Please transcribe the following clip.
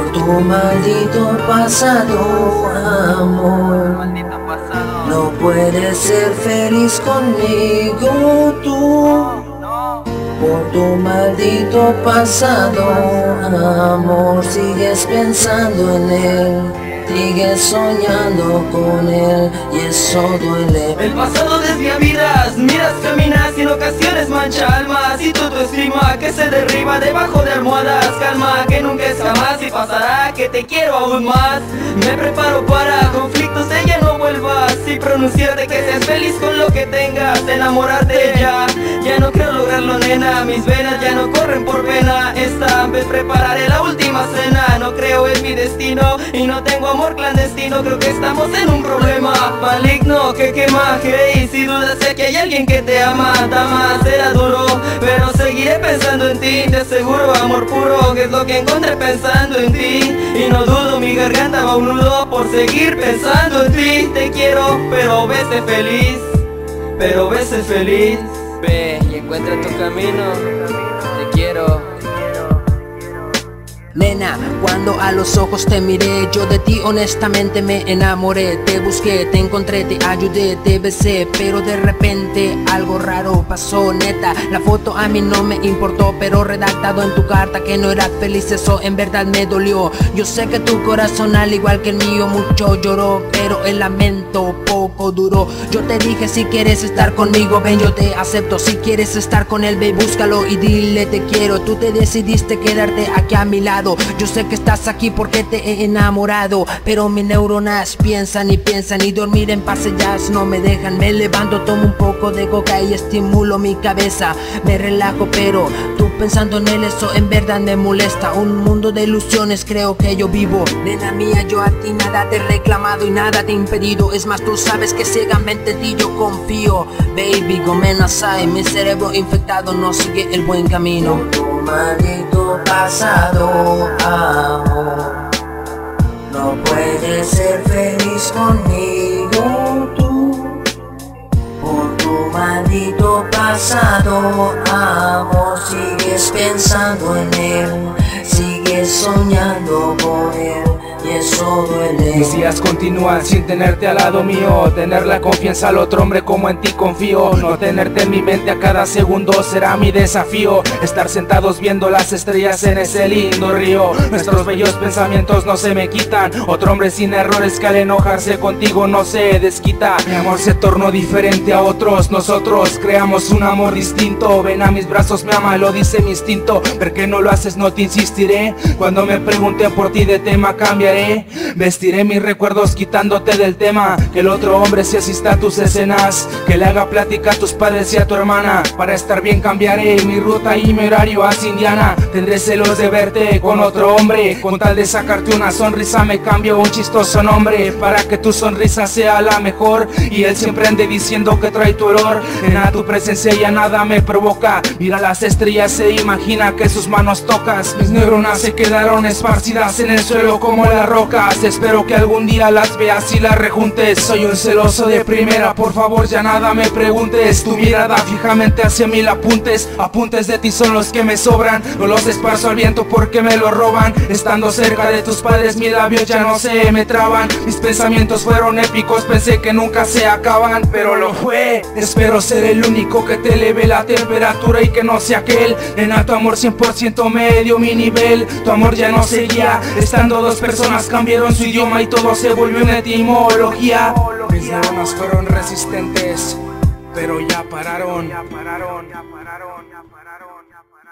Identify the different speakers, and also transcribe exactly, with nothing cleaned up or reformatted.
Speaker 1: Por tu maldito pasado, amor, no puedes ser feliz conmigo tú. Por tu maldito pasado, amor, sigues pensando en él, sigues soñando con él y eso duele.
Speaker 2: El pasado desvía vidas, miras, caminas y en ocasiones mancha almas. Y tu estima que se derriba debajo de almohadas. Calma que nunca es jamás y pasará que te quiero aún más. Me preparo para conflictos de ya no vuelvas y pronunciarte que seas feliz con lo que tengas. Enamorarte ya, ya no creo lograrlo, nena. Mis venas ya no corren por pena. Esta vez prepararé la última cena. No creo en mi destino y no tengo amor clandestino. Creo que estamos en un problema maligno que quema. Hey, si dudas sé que hay alguien que te ama. Dama, será duro, pero seguiré pensando en ti. Te aseguro amor puro, que es lo que encontré pensando en ti. Y no dudo, mi garganta va un nudo por seguir pensando en ti. Te quiero, pero vete feliz, pero vete feliz.
Speaker 3: Ve y encuentra tu camino. Te quiero.
Speaker 1: Nena, cuando a los ojos te miré, yo de ti honestamente me enamoré. Te busqué, te encontré, te ayudé, te besé, pero de repente algo raro pasó, neta. La foto a mí no me importó, pero redactado en tu carta que no eras feliz, eso en verdad me dolió. Yo sé que tu corazón al igual que el mío mucho lloró, pero el lamento poco duró. Yo te dije si quieres estar conmigo, ven yo te acepto. Si quieres estar con él, ve búscalo y dile te quiero. Tú te decidiste quedarte aquí a mi lado. Yo sé que estás aquí porque te he enamorado, pero mis neuronas piensan y piensan y dormir en paz ellas no me dejan. Me levanto, tomo un poco de coca y estimulo mi cabeza. Me relajo, pero tú pensando en él, eso en verdad me molesta. Un mundo de ilusiones creo que yo vivo. Nena mía, yo a ti nada te he reclamado y nada te he impedido. Es más, tú sabes que ciegamente en ti yo confío. Baby, gomenasai, mi cerebro infectado no sigue el buen camino. Tu maldito pasado, amor, no puedes ser feliz conmigo tú. Por tu maldito pasado, amor, sigues pensando en él, sigues soñando con él y eso duele.
Speaker 4: Mis días continúan sin tenerte al lado mío, tener la confianza al otro hombre como en ti confío. No tenerte en mi mente a cada segundo será mi desafío. Estar sentados viendo las estrellas en ese lindo río. Nuestros bellos pensamientos no se me quitan. Otro hombre sin errores que al enojarse contigo no se desquita. Mi amor se tornó diferente a otros. Nosotros creamos un amor distinto. Ven a mis brazos, me ama, lo dice mi instinto. ¿Por qué no lo haces? No te insistiré. Cuando me pregunten por ti de tema cambiaré. Vestiré mis recuerdos quitándote del tema. Que el otro hombre se asista a tus escenas, que le haga plática a tus padres y a tu hermana. Para estar bien cambiaré mi ruta y mi horario hacia Indiana. Tendré celos de verte con otro hombre. Con tal de sacarte una sonrisa me cambio un chistoso nombre, para que tu sonrisa sea la mejor y él siempre ande diciendo que trae tu olor. En tu presencia ya nada me provoca. Mira las estrellas, se imagina que sus manos tocas. Mis neuronas se quedaron esparcidas en el suelo como la rocas. Espero que algún día las veas y las rejuntes. Soy un celoso de primera, por favor ya nada me preguntes. Tu mirada fijamente hacia mí la apuntes. Apuntes de ti son los que me sobran, no los esparzo al viento porque me lo roban. Estando cerca de tus padres mis labios ya no se me traban. Mis pensamientos fueron épicos, pensé que nunca se acaban, pero lo fue. Espero ser el único que te eleve la temperatura y que no sea aquel. Nena, tu amor cien por ciento me dio mi nivel. Tu amor ya no seguía. Estando dos personas cambiaron su idioma y todo se volvió una etimología. Mis neuronas fueron resistentes, pero ya pararon. Ya pararon, ya pararon, ya pararon, ya pararon.